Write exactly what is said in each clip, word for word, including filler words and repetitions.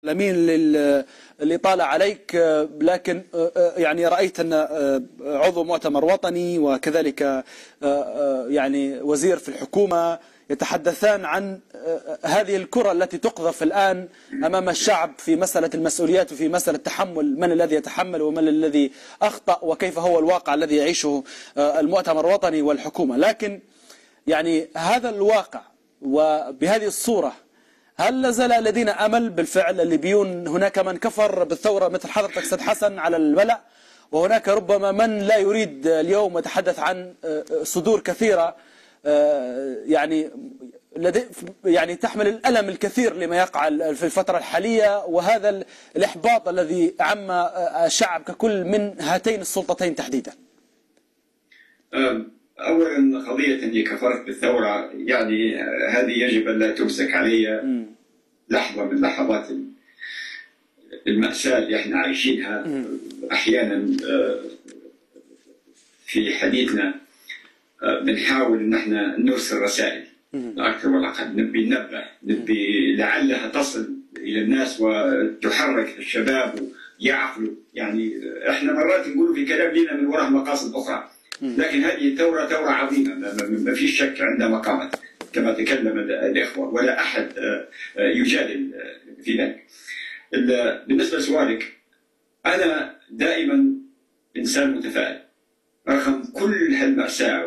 الأمين للإطالة عليك، لكن يعني رأيت أن عضو مؤتمر وطني وكذلك يعني وزير في الحكومة يتحدثان عن هذه الكرة التي تقذف الآن أمام الشعب في مسألة المسؤوليات وفي مسألة تحمل من الذي يتحمل ومن الذي أخطأ وكيف هو الواقع الذي يعيشه المؤتمر الوطني والحكومة. لكن يعني هذا الواقع وبهذه الصورة، هل لازال الذين أمل بالفعل الليبيون؟ هناك من كفر بالثورة مثل حضرتك أستاذ حسن على الملأ، وهناك ربما من لا يريد اليوم يتحدث عن صدور كثيرة يعني يعني تحمل الألم الكثير لما يقع في الفترة الحالية، وهذا الإحباط الذي عم الشعب ككل من هاتين السلطتين تحديدا. أولا قضية أني كفرت بالثورة يعني هذه يجب أن لا تمسك علي لحظة من لحظات المأساة اللي احنا عايشينها. أحيانا في حديثنا بنحاول أن احنا نرسل رسائل لا أكثر ولا أقل، نبي ننبه، نبي لعلها تصل إلى الناس وتحرك الشباب ويعقلوا. يعني احنا مرات نقول في كلام لنا من وراء مقاصد أخرى، لكن هذه الثورة ثورة عظيمة ما فيش شك عندها مقامات كما تكلم الإخوة، ولا أحد يجادل في ذلك. بالنسبة لسؤالك، أنا دائما إنسان متفائل رغم كل هالمأساة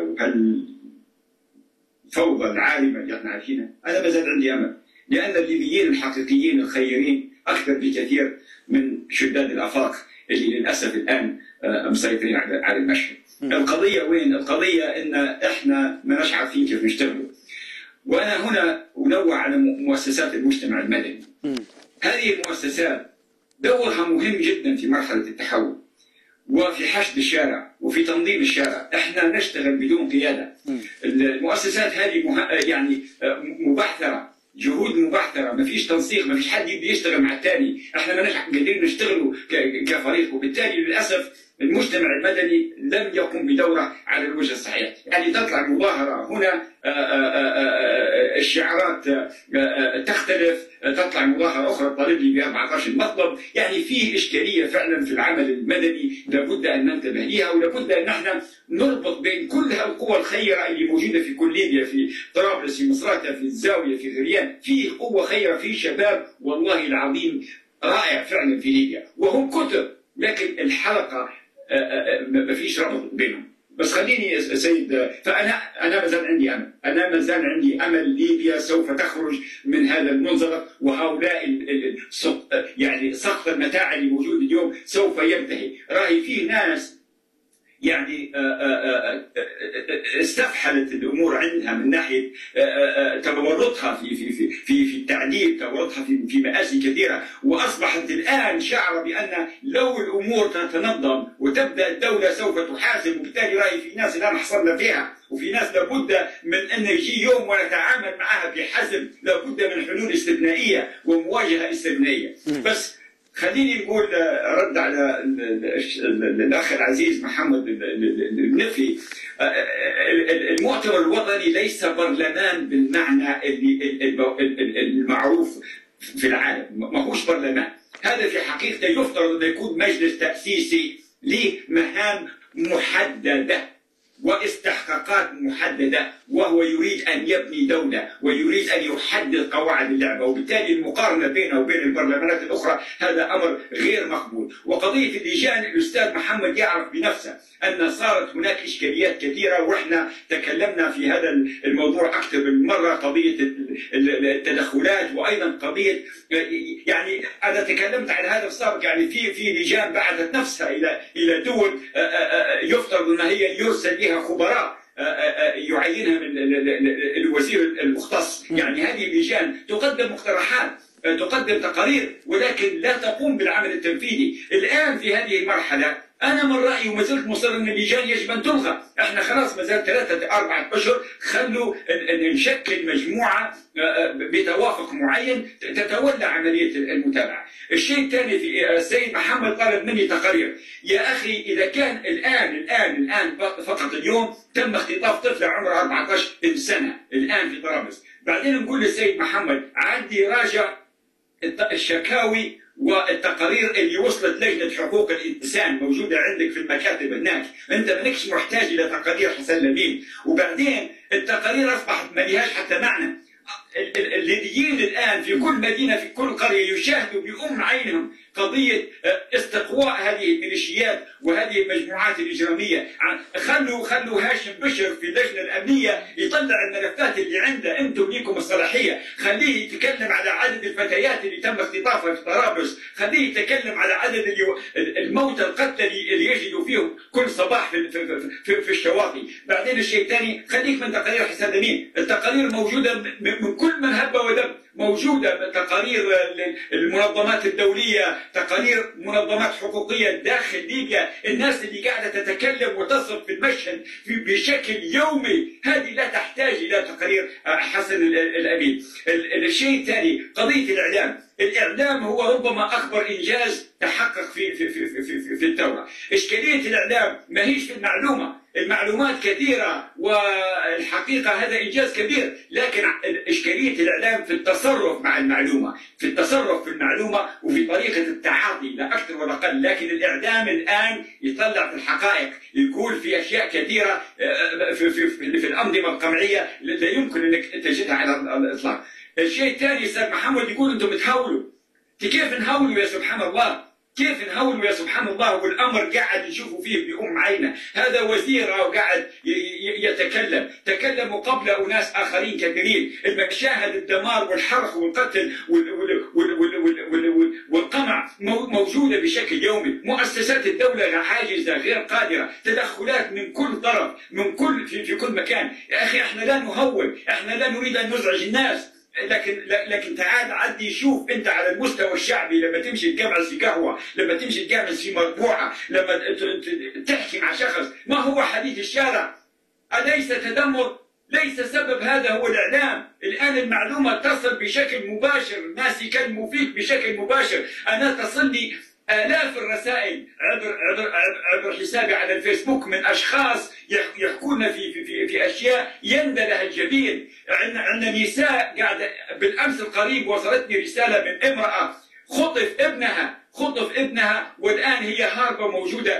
وهالفوضى العارمة اللي احنا عايشينها. أنا ما زال عندي أمل، لأن الليبيين الحقيقيين الخيرين أكثر بكثير من شداد الآفاق اللي للأسف الآن مسيطرين على المشهد. القضية وين؟ القضية إن إحنا ما نش عارفين كيف نشتغل. وأنا هنا أنوع على مؤسسات المجتمع المدني. هذه المؤسسات دورها مهم جدا في مرحلة التحول وفي حشد الشارع وفي تنظيم الشارع. إحنا نشتغل بدون قيادة. المؤسسات هذه مه... يعني مبعثرة، جهود مبعثرة، ما فيش تنسيق، ما فيش حد يبي يشتغل مع الثاني. إحنا ما نش قادرين نشتغلوا ك... كفريق، وبالتالي للأسف المجتمع المدني لم يقم بدوره على الوجه الصحيح. يعني تطلع مظاهرة هنا الشعارات تختلف، تطلع مظاهرة أخرى تطالب لي ب أربعة عشر مطلب. يعني في إشكالية فعلا في العمل المدني لابد أن ننتبه لها، ولابد أن نحن نربط بين كل هالقوى الخيرة اللي موجودة في كل ليبيا، في طرابلس، في مصراتة، في الزاوية، في غريان. في قوة خيرة، في شباب والله العظيم رائع فعلا في ليبيا، وهم كتب، لكن الحلقة ما فيش ربط بينهم. بس خليني سيد، فأنا أنا ما زال عندي أمل، أنا ما زال عندي أمل. ليبيا سوف تخرج من هذا المنزلق، وهؤلاء يعني سقط المتاع اللي موجود اليوم سوف ينتهي. راهي فيه ناس يعني استفحلت الامور عندها من ناحيه تورطها في في في في في التعليم، تورطها في في مآسي كثيره، واصبحت الان شعر بان لو الامور تتنظم وتبدا الدوله سوف تحاسب. وبالتالي راي في ناس الان حصلنا فيها، وفي ناس لابد من ان يجي يوم ونتعامل معها بحزم، لابد من حلول استثنائيه ومواجهه استثنائيه. بس خليني نقول رد على الاخ العزيز محمد النفي. المؤتمر الوطني ليس برلمان بالمعنى المعروف في العالم، ما هوش برلمان. هذا في حقيقته يفترض ان يكون مجلس تاسيسي له مهام محدده واستحقاقات محددة، وهو يريد أن يبني دولة ويريد أن يحدد قواعد اللعبة. وبالتالي المقارنة بينه وبين البرلمانات الأخرى هذا أمر غير مقبول. وقضية اللجان، الأستاذ محمد يعرف بنفسه أن صارت هناك إشكاليات كثيرة، وإحنا تكلمنا في هذا الموضوع أكثر من مرة. قضية التدخلات، وأيضا قضية يعني أنا تكلمت عن هذا السابق. يعني في في لجان بعثت نفسها إلى إلى دول يفترض أن هي يرسل بها خبراء يعينها من الوزير المختص. يعني هذه اللجان تقدم مقترحات، تقدم تقارير، ولكن لا تقوم بالعمل التنفيذي. الآن في هذه المرحلة أنا من رأيي وما زلت مصر أن اللجان يجب أن تلغى. إحنا خلاص ما زال ثلاثة أربعة أشهر، خلوا نشكل مجموعة بتوافق معين تتولى عملية المتابعة. الشيء الثاني، في السيد محمد طلب مني تقارير. يا أخي إذا كان الآن الآن الآن فقط اليوم تم اختطاف طفلة عمرها أربعة عشر سنة الآن في طرابلس، بعدين نقول للسيد محمد عندي راجع الشكاوي والتقارير اللي وصلت لجنة حقوق الإنسان موجودة عندك في المكاتب هناك، أنت مالكش محتاج إلى تقارير حسن لمين. وبعدين التقارير أصبحت ما لهاش حتى معنى. الليبيين الآن في كل مدينة في كل قرية يشاهدوا بأم عينهم قضية استقواء هذه الميليشيات وهذه المجموعات الإجرامية. خلوا خلوا هاشم بشر في اللجنة الأمنية يطلع الملفات اللي عنده، أنتم ليكم الصلاحية. خليه يتكلم على عدد الفتيات اللي تم اختطافها في طرابلس، خليه يتكلم على عدد الموتى القتلى اللي يجدوا فيهم كل صباح في, في, في, في الشواطئ. بعدين الشيء الثاني، خليك من تقارير حسن لمين. التقارير موجودة من كل من هب ودب، موجودة تقارير المنظمات الدولية، تقارير منظمات حقوقية داخل ليبيا، الناس اللي قاعدة تتكلم وتصف في المشهد بشكل يومي، هذه لا تحتاج إلى تقارير حسن الأمين. الشيء الثاني قضية الإعلام. الإعلام هو ربما أكبر إنجاز تحقق في في في في, في الثورة. إشكالية الإعلام ما هيش في المعلومة، المعلومات كثيرة والحقيقة هذا إنجاز كبير، لكن إشكالية الإعلام في التصرف مع المعلومة، في التصرف في المعلومة وفي طريقة التعاطي لا أكثر ولا أقل. لكن الإعلام الآن يطلع في الحقائق، يقول في أشياء كثيرة في, في, في, في الأنظمة القمعية لا يمكن أنك تجدها على الإطلاق. الشيء الثاني أستاذ محمد يقول أنتم تهولوا. كيف نهولوا يا سبحان الله؟ كيف نهولوا يا سبحان الله والأمر قاعد نشوفوا فيه بأم عينه؟ هذا وزير وقاعد يتكلم، تكلموا قبل أناس آخرين كثيرين. المشاهد الدمار والحرق والقتل والقمع موجودة بشكل يومي. مؤسسات الدولة عاجزة غير قادرة، تدخلات من كل طرف، من كل في, في كل مكان. يا أخي احنا لا نهول، احنا لا نريد أن نزعج الناس، لكن لكن تعال عدي شوف انت على المستوى الشعبي لما تمشي تجمع في قهوه، لما تمشي تجمع في مربوعه، لما تحكي مع شخص، ما هو حديث الشارع؟ أليس تدمر؟ ليس سبب هذا هو الإعلام. الآن المعلومة تصل بشكل مباشر، الناس يكلموا فيك بشكل مباشر. أنا تصل لي آلاف الرسائل عبر عبر عبر حسابي على الفيسبوك من أشخاص يحكون في في في, في أشياء يندى لها الجبين. عندنا عندنا نساء قاعدة. بالأمس القريب وصلتني رسالة من امرأة خطف ابنها، خطف ابنها والآن هي هاربة موجودة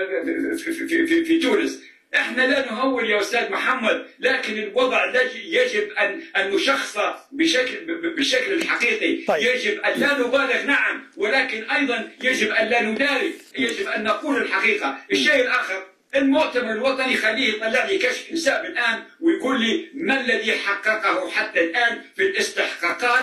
في في في, في تونس. احنا لا نهول يا استاذ محمد، لكن الوضع يجب ان ان نشخص بشكل بالشكل الحقيقي. طيب. يجب ان لا نبالغ نعم، ولكن ايضا يجب ان لا نداري، يجب ان نقول الحقيقه. الشيء الاخر، المؤتمر الوطني خليه يطلع لي كشف حساب الان ويقول لي ما الذي حققه حتى الان في الاستحقاقات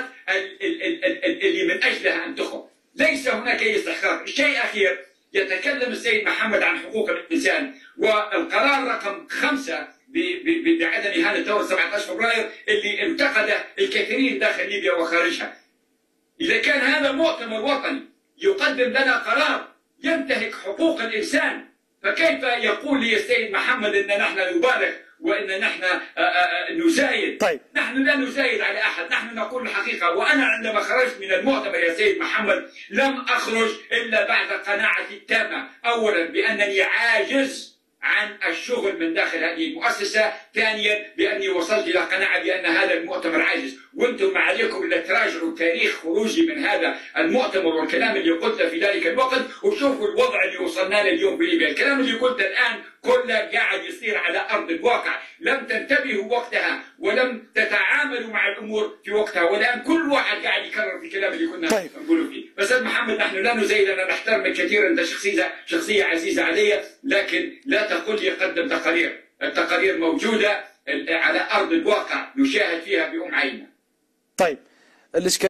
اللي من اجلها انتخب. ليس هناك اي استحقاق. الشيء الاخير، يتكلم السيد محمد عن حقوق الإنسان والقرار رقم خمسة بعدم إهانة ثورة سبعة عشر فبراير اللي انتقده الكثيرين داخل ليبيا وخارجها. إذا كان هذا مؤتمر وطني يقدم لنا قرار ينتهك حقوق الإنسان، فكيف يقول لي السيد محمد أن نحن نبالغ وأن نحن نزايد؟ طيب. نحن لا نزايد على أحد، نحن نقول الحقيقة. وأنا عندما خرجت من المؤتمر يا سيد محمد لم أخرج إلا بعد قناعتي التامة، أولا بأنني عاجز عن الشغل من داخل هذه المؤسسة، ثانيا بأني وصلت إلى قناعة بأن هذا المؤتمر عاجز. وأنتم ما عليكم إلا تراجعوا تاريخ خروجي من هذا المؤتمر والكلام اللي قلته في ذلك الوقت، وشوفوا الوضع اللي وصلنا له اليوم في ليبيا. الكلام اللي قلته الآن كله قاعد يصير على أرض الواقع. لم تنتبهوا وقتها ولم تتعاملوا مع الأمور في وقتها، والآن كل واحد قاعد يكرر في الكلام اللي كنا طيب. نقوله فيه. بس محمد نحن لا نزايد، أنا نحترمك كثيرا، أنت شخصية شخصية عزيزة علي، لكن لا تقل لي قدم تقارير. التقارير موجودة على أرض الواقع نشاهد فيها بأم عيننا. طيب الإشكال